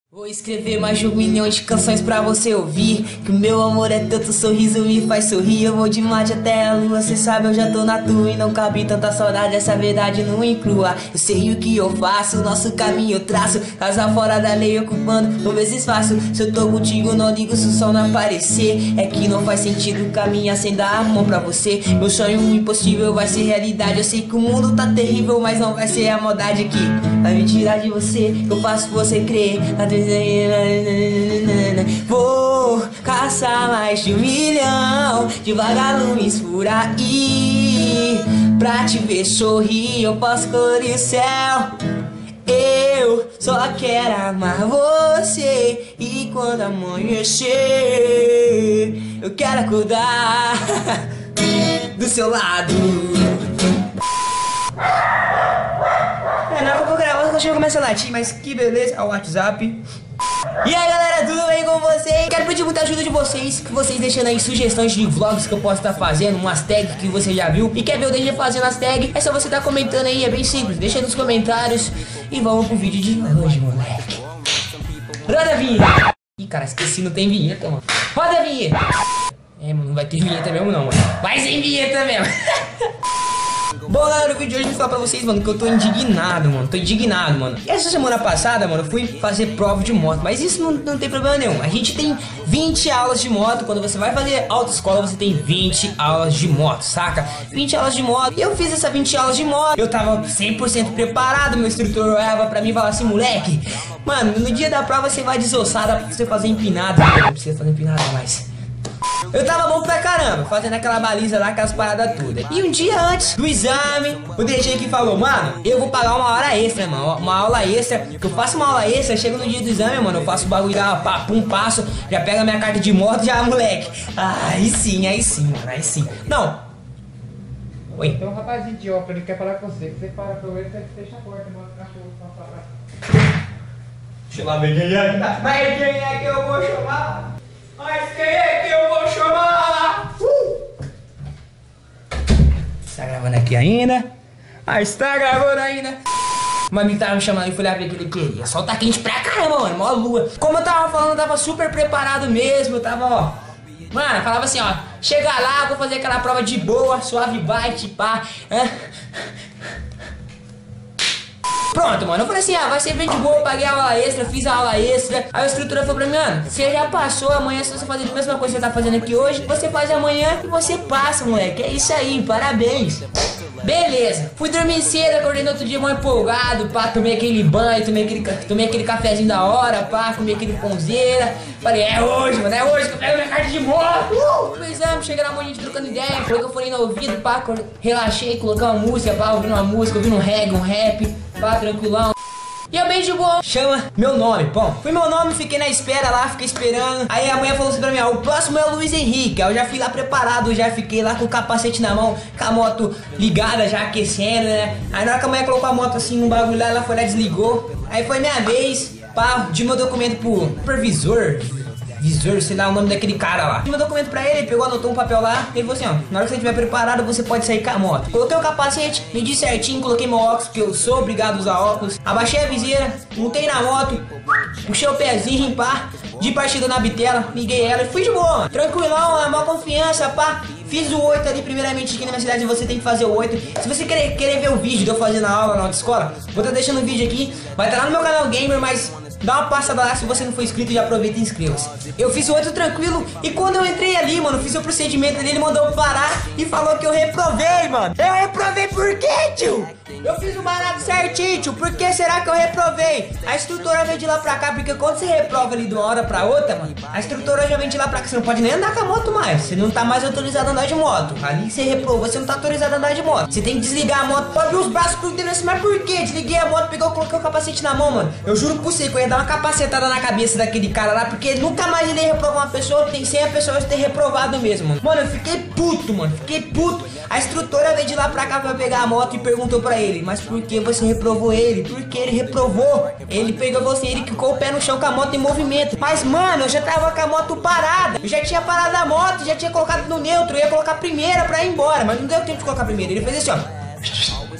Vou escrever mais de 1 milhão de canções pra você ouvir. Que o meu amor é tanto, sorriso me faz sorrir. Eu vou de Marte até a lua, cê sabe eu já tô na tua. E não cabe tanta saudade, essa verdade não inclua. Eu sei o que eu faço, nosso caminho eu traço. Casa fora da lei, ocupando por vezes fácil. Se eu tô contigo, não ligo se o sol não aparecer. É que não faz sentido caminhar sem dar a mão pra você. Meu sonho impossível vai ser realidade. Eu sei que o mundo tá terrível, mas não vai ser a maldade aqui. Vai me tirar de você, eu faço você crer. Vou caçar mais de 1 milhão de vagalumes por aí. Pra te ver sorrir, eu posso colorir o céu. Eu só quero amar você. E quando amanhecer, eu quero acordar do seu lado. Não, eu vou gravar, o cachorro começa a latir, mas que beleza. Ó, o WhatsApp. E aí galera, tudo bem com vocês? Quero pedir muita ajuda de vocês, que vocês deixando aí sugestões de vlogs que eu posso estar fazendo, umas tags que você já viu e quer ver eu deixar fazendo as tags, é só você estar comentando aí, é bem simples, deixa aí nos comentários e vamos pro vídeo de hoje, moleque. Roda a vinheta! Ih, cara, esqueci, não tem vinheta, mano. Roda a vinheta! É, mano, não vai ter vinheta mesmo não, mano. Vai sem vinheta mesmo. Bom, galera, o vídeo de hoje eu vou falar pra vocês, mano, que eu tô indignado, mano. Tô indignado, mano. Essa semana passada, mano, eu fui fazer prova de moto. Mas isso não tem problema nenhum. A gente tem 20 aulas de moto. Quando você vai fazer autoescola, você tem 20 aulas de moto, saca? 20 aulas de moto. Eu fiz essa 20 aulas de moto. Eu tava 100% preparado. Meu instrutor olhava pra mim e falava assim: moleque, mano, no dia da prova você vai desossada pra você fazer empinada. Não precisa fazer empinada mais. Eu tava bom pra caramba, fazendo aquela baliza lá, aquelas paradas todas. E um dia antes do exame, o DJ aqui falou: mano, eu vou pagar uma hora extra, mano. Uma aula extra, que eu faço uma aula extra, chego no dia do exame, mano, eu faço o bagulho lá, pum, passo, já pego a minha carta de moto, já, moleque. Aí sim, mano, aí sim. Não. Oi. Tem um rapazinho de óculos, ele quer falar com você. Você para pra ele, você fecha a porta, mano, o cachorro pra falar. Deixa eu lá ver quem é. Mas quem é que eu vou chamar? Mas quem é que eu vou chamar? Está gravando aqui ainda? Está gravando ainda. Mas me tava me chamando e fui lá ver o que ele queria. Sol tá quente pra caramba, mano, mó lua. Como eu tava falando, eu tava super preparado mesmo. Eu tava, ó, mano, falava assim, ó, chega lá, vou fazer aquela prova de boa, suave bite, pá. Pronto, mano, eu falei assim, vai ser bem de boa, eu paguei a aula extra, fiz a aula extra. Aí o instrutor falou pra mim, mano, você já passou, amanhã se você fazer a mesma coisa que você tá fazendo aqui hoje, você faz amanhã e você passa, moleque. É isso aí, parabéns. Beleza, fui dormir cedo, acordei no outro dia mó empolgado, pá, tomei aquele banho, tomei aquele cafezinho da hora, pá, comi aquele pãozeira. Falei, é hoje, mano, é hoje que eu pego minha carta de moto. No exame, cheguei na manhã trocando ideia, coloquei o fone no ouvido, pá, relaxei, coloquei uma música, pá, ouvindo uma música, ouvindo um reggae, um rap, pá, tranquilão. E eu bem de boa, chama meu nome, bom, fui meu nome, fiquei na espera lá, fiquei esperando. Aí a mulher falou assim pra mim, ó, o próximo é o Luiz Henrique. Aí eu já fui lá preparado, já fiquei lá com o capacete na mão, com a moto ligada, já aquecendo, né. Aí na hora que a mulher colocou a moto assim no bagulho lá, ela foi lá, desligou. Aí foi minha vez, pá, de meu documento pro supervisor, sei lá o nome daquele cara lá. Dei meu documento pra ele pegou, anotou um papel lá. Ele falou assim, ó, na hora que você estiver preparado, você pode sair com a moto. Coloquei o capacete, medi certinho, coloquei meu óculos, porque eu sou obrigado a usar óculos. Abaixei a viseira, montei na moto, puxei o pezinho, pá, de partida na bitela, liguei ela e fui de boa, mano. Tranquilão, a maior confiança, pá. Fiz o 8 ali, primeiramente aqui na minha cidade você tem que fazer o 8. Se você querer ver o vídeo de eu fazendo a aula na autoescola, vou estar deixando o vídeo aqui. Vai estar lá no meu canal Gamer, mas dá uma passada lá, se você não for inscrito, já aproveita e inscreva-se. Eu fiz o 8 tranquilo e quando eu entrei ali, mano, fiz o procedimento ali, ele mandou parar e falou que eu reprovei, mano. Eu reprovei por quê, tio? Eu fiz o barato certinho, tio. Por que será que eu reprovei? A instrutora veio de lá pra cá, porque quando você reprova ali de uma hora pra outra, mano, a instrutora já vem de lá pra cá. Você não pode nem andar com a moto mais. Você não tá mais autorizado a andar de moto. Ali você reprovou, você não tá autorizado a andar de moto. Você tem que desligar a moto, pode abrir os braços pro interesse. Mas por quê? Desliguei a moto, coloquei o capacete na mão, mano. Eu juro por você que eu ia dar uma capacetada na cabeça daquele cara lá, porque nunca mais ele ia reprovar uma pessoa. Tem 100 pessoas ter reprovado mesmo, mano. Mano, eu fiquei puto, mano. Fiquei puto. A instrutora veio de lá pra cá pra pegar a moto e perguntou pra ele: mas por que você reprovou ele? Porque ele reprovou. Ele pegou você, ele ficou o pé no chão com a moto em movimento. Mas, mano, eu já tava com a moto parada. Eu já tinha parado a moto, já tinha colocado no neutro. Eu ia colocar a primeira pra ir embora, mas não deu tempo de colocar a primeira. Ele fez assim, ó.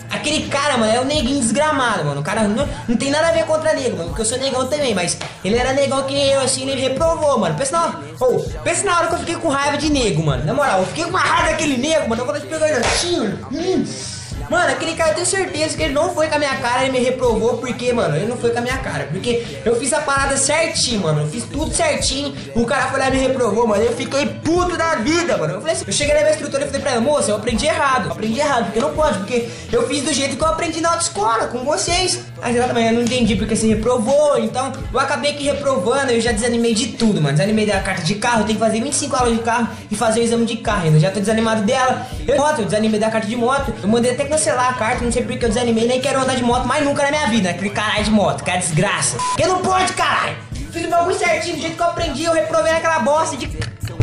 Aquele cara, mano, é um neguinho desgramado, mano. O cara não tem nada a ver contra negro, mano, porque eu sou negão também, mas ele era negão que eu, assim, ele reprovou, mano. Pensa na hora que eu fiquei com raiva de nego, mano. Na moral, eu fiquei com uma raiva daquele nego, mano. Quando eu peguei ele assim, mano, aquele cara, eu tenho certeza que ele não foi com a minha cara, ele me reprovou, porque, mano, ele não foi com a minha cara. Porque eu fiz a parada certinho, mano, eu fiz tudo certinho, o cara foi lá e me reprovou, mano, eu fiquei puto da vida, mano. Eu falei assim, eu cheguei na minha instrutora e falei pra ela, moça, eu aprendi errado, porque não pode, porque eu fiz do jeito que eu aprendi na autoescola, com vocês. Aí ela também, eu não entendi porque você reprovou, então eu acabei aqui reprovando, eu já desanimei de tudo, mano. Desanimei da carta de carro, eu tenho que fazer 25 aulas de carro e fazer o exame de carro ainda, já tô desanimado dela. Eu desanimei da carta de moto, eu mandei até cancelar a carta, não sei porque eu desanimei, nem quero andar de moto mais nunca na minha vida, aquele caralho de moto, que é desgraça. Porque não pode, caralho! Fiz o bagulho certinho, do jeito que eu aprendi, eu reprovei naquela bosta de...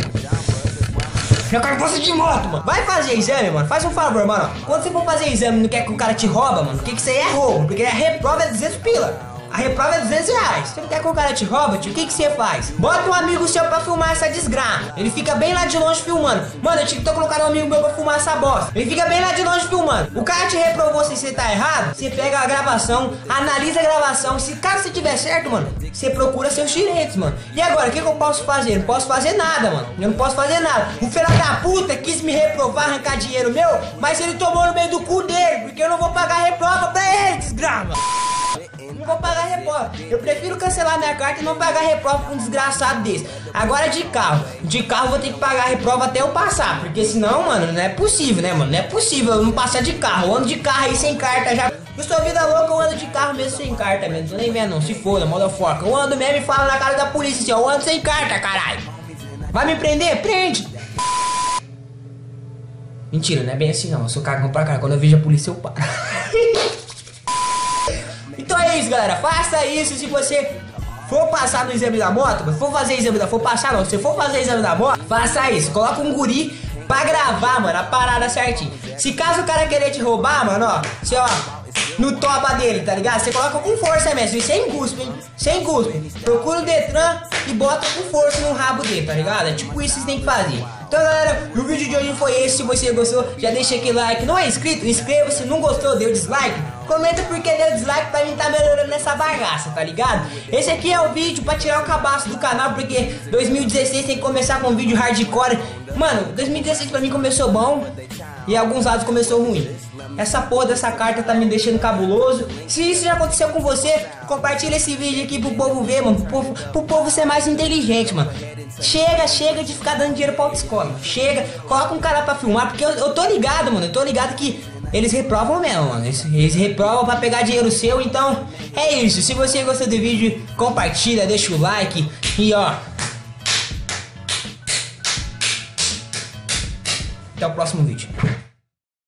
Eu quero bosta de moto, mano. Vai fazer exame, mano, faz um favor, mano. Quando você for fazer exame e não quer que o cara te rouba, mano, porque que isso aí é roubo, porque a reprova é 200 pila. A reprova é 200 reais. Você não quer que o cara te rouba, tio? O que você faz? Bota um amigo seu pra filmar essa desgrama. Ele fica bem lá de longe filmando. Mano, eu tinha que colocar um amigo meu pra filmar essa bosta. Ele fica bem lá de longe filmando. O cara te reprovou se você tá errado. Você pega a gravação, analisa a gravação. Se caso você tiver certo, mano, você procura seus direitos, mano. E agora, o que eu posso fazer? Não posso fazer nada, mano. Eu não posso fazer nada. O filho da puta quis me reprovar, arrancar dinheiro meu, mas ele tomou no meio do cu dele, porque eu não vou pagar reprova pra ele, desgrama. Não vou pagar reprova. Eu prefiro cancelar minha carta e não pagar reprova com um desgraçado desse. Agora de carro eu vou ter que pagar reprova até eu passar, porque senão, mano, não é possível, né, mano? Não é possível eu não passar de carro. Eu ando de carro aí sem carta já. Eu sou vida louca, eu ando de carro mesmo sem carta, mesmo. Tô nem vendo não, se foda, motherfucker. Eu ando mesmo e falo na cara da polícia assim, eu ando sem carta, caralho. Vai me prender? Prende. Mentira, não é bem assim não. Eu sou cagão pra cara. Quando eu vejo a polícia eu paro. Então é isso, galera, faça isso. Se você for passar no exame da moto, se for fazer exame da... se for fazer exame da moto, faça isso. Coloca um guri pra gravar, mano, a parada certinho. Se caso o cara querer te roubar, mano, ó, você, ó, no toba dele, tá ligado? Você coloca com força mesmo, e sem cuspe, hein? Sem cuspe. Procura o Detran e bota com força no rabo dele, tá ligado? É tipo isso que você tem que fazer. Então, galera, o vídeo de hoje foi esse. Se você gostou, já deixa aquele like. Não é inscrito? Inscreva-se. Não gostou? Deu dislike? Comenta porque deu dislike pra mim tá melhorando nessa bagaça, tá ligado? Esse aqui é o vídeo pra tirar o cabaço do canal, porque 2016 tem que começar com um vídeo hardcore. Mano, 2016 pra mim começou bom e alguns lados começou ruim. Essa porra dessa carta tá me deixando cabuloso. Se isso já aconteceu com você, compartilha esse vídeo aqui pro povo ver, mano. Pro povo ser mais inteligente, mano. Chega de ficar dando dinheiro pra autoescola. Chega, coloca um cara pra filmar, porque eu tô ligado, mano. Eu tô ligado que eles reprovam mesmo, mano. Eles reprovam pra pegar dinheiro seu. Então, é isso. Se você gostou do vídeo, compartilha, deixa o like. E ó, até o próximo vídeo.